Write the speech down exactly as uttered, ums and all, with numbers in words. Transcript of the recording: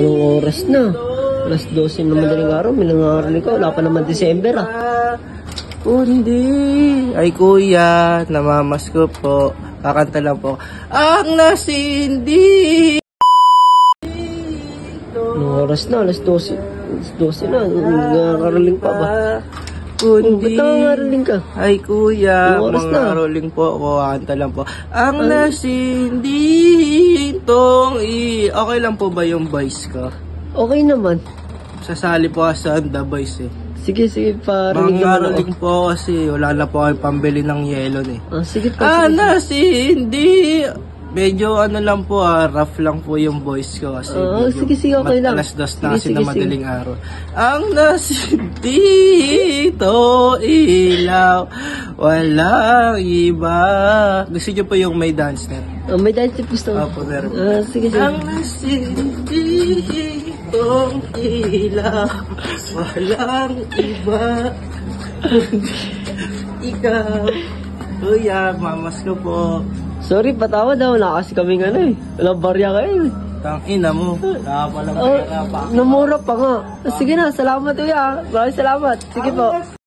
Anong oras na? Alas dose na madaling araw. May nangangaral ko. Wala pa naman December ah. Kundi. Ay kuya, namamas ko po. Kakanta lang po. Ang nasindi. Anong oras na? Alas dose. Alas dose na. Nangangaraling pa ba? Kundi. Ba't nangangaraling ka? Ay kuya, Anong oras na? mga rolling po ako, kakanta lang po. Ang nasindi tong i... Okay lang po ba yung voice ko? Okay naman. Sasali po ako sa The Voice eh. Sige, sige, parinig Mga naman ako. rolling po ako kasi wala na po kayo pambili ng yelo eh. Ah, sige pa, Ah, sige, sige. nasindi. Medyo ano lang po ah, rough lang po yung voice ko kasi Oo, medyo sige, sige, okay lang. alas dos na Sige, kasi sige, na madaling araw. Ang nasindi ito ilaw, walang iba. Gusto nyo po yung may dance net? Ah, may dance tip gusto mo? Opo, meron po. Ah, sige, sige. Ang nasindi itong ilaw, walang iba. Ikaw, kuya, mamas ko po. Sorry, patawad daw. Wala kasi kaming ano eh. Walang barya kayo eh. Tang ina mo. Nakapalang Oh, pera pa. namura pa nga. Sige na, salamat kuya. Maraming salamat. Sige po.